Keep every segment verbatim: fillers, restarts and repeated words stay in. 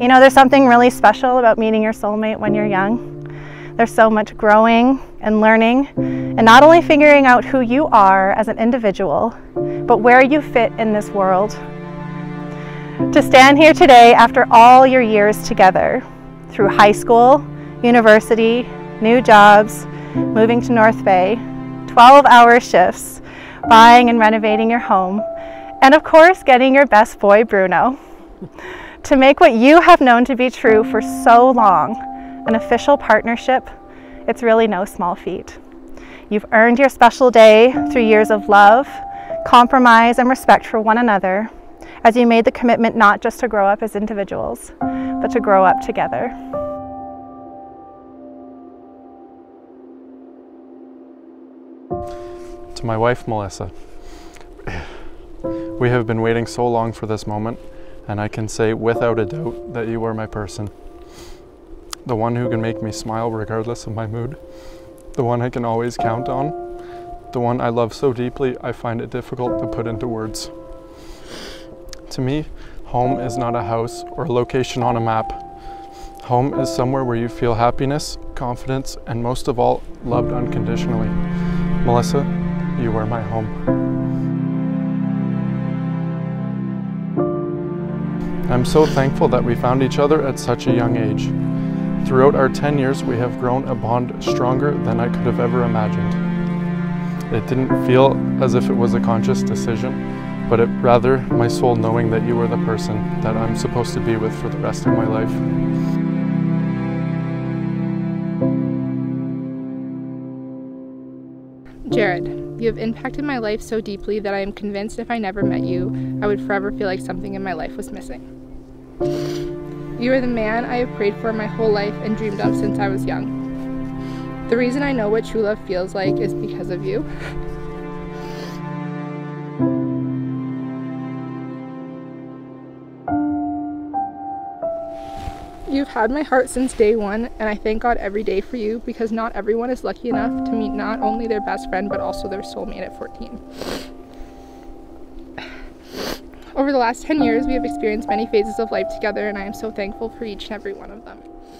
You know, there's something really special about meeting your soulmate when you're young. There's so much growing and learning, and not only figuring out who you are as an individual, but where you fit in this world. To stand here today after all your years together, through high school, university, new jobs, moving to North Bay, twelve hour shifts, buying and renovating your home, and of course getting your best boy Bruno. To make what you have known to be true for so long an official partnership, it's really no small feat. You've earned your special day through years of love, compromise, and respect for one another, as you made the commitment not just to grow up as individuals, but to grow up together. To my wife, Melissa, we have been waiting so long for this moment, and I can say without a doubt that you are my person. The one who can make me smile regardless of my mood, the one I can always count on, the one I love so deeply I find it difficult to put into words. To me, home is not a house or a location on a map. Home is somewhere where you feel happiness, confidence, and most of all, loved unconditionally. Melissa, you are my home. I'm so thankful that we found each other at such a young age. Throughout our ten years, we have grown a bond stronger than I could have ever imagined. It didn't feel as if it was a conscious decision, but it rather my soul knowing that you were the person that I'm supposed to be with for the rest of my life. Jared, you have impacted my life so deeply that I am convinced if I never met you, I would forever feel like something in my life was missing. You are the man I have prayed for my whole life and dreamed of since I was young. The reason I know what true love feels like is because of you. You've had my heart since day one, and I thank God every day for you, because not everyone is lucky enough to meet not only their best friend but also their soulmate at fourteen. Over the last ten years, we have experienced many phases of life together, and I am so thankful for each and every one of them.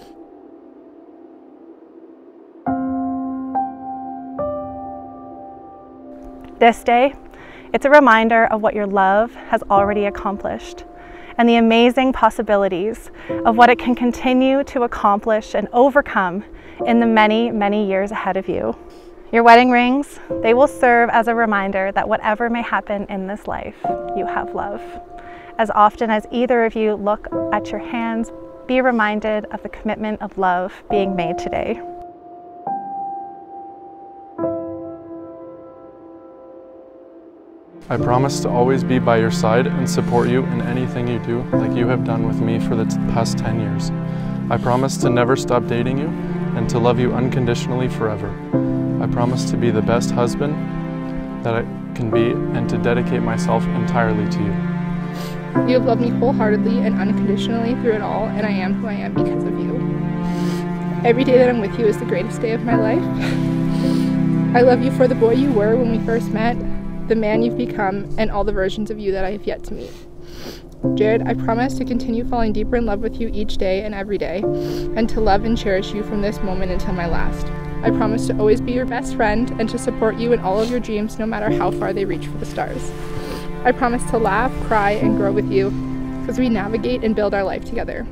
This day, it's a reminder of what your love has already accomplished, and the amazing possibilities of what it can continue to accomplish and overcome in the many, many years ahead of you. Your wedding rings, they will serve as a reminder that whatever may happen in this life, you have love. As often as either of you look at your hands, be reminded of the commitment of love being made today. I promise to always be by your side and support you in anything you do, like you have done with me for the past ten years. I promise to never stop dating you and to love you unconditionally forever. I promise to be the best husband that I can be and to dedicate myself entirely to you. You have loved me wholeheartedly and unconditionally through it all, and I am who I am because of you. Every day that I'm with you is the greatest day of my life. I love you for the boy you were when we first met, the man you've become, and all the versions of you that I have yet to meet. Jared, I promise to continue falling deeper in love with you each day and every day, and to love and cherish you from this moment until my last. I promise to always be your best friend and to support you in all of your dreams, no matter how far they reach for the stars. I promise to laugh, cry, and grow with you as we navigate and build our life together.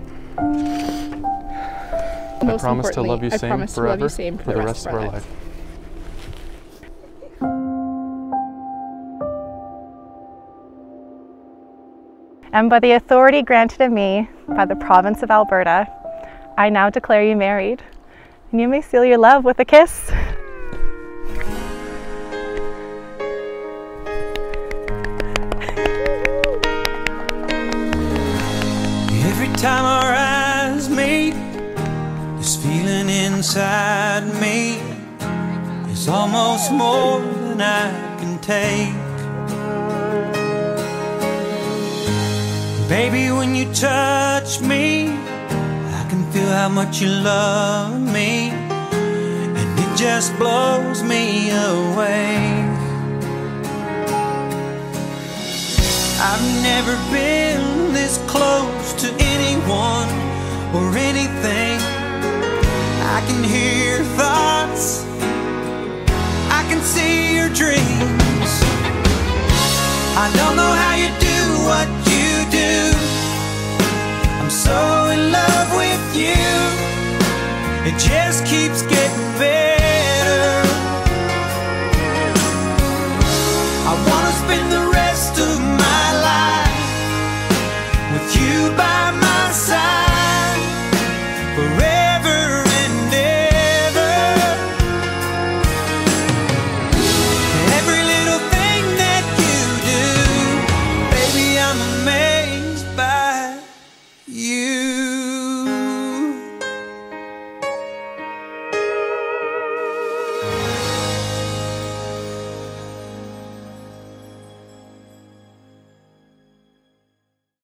I promise to love you I same promise to forever love you same for, for the rest of our life. life. And by the authority granted of me by the province of Alberta, I now declare you married. And you may seal your love with a kiss. Every time our eyes meet, this feeling inside me is almost more than I can take. Baby, when you touch me, I can feel how much you love me, and it just blows me away. I've never been this this close to anyone or anything. I can hear your thoughts, I can see your dreams. I don't know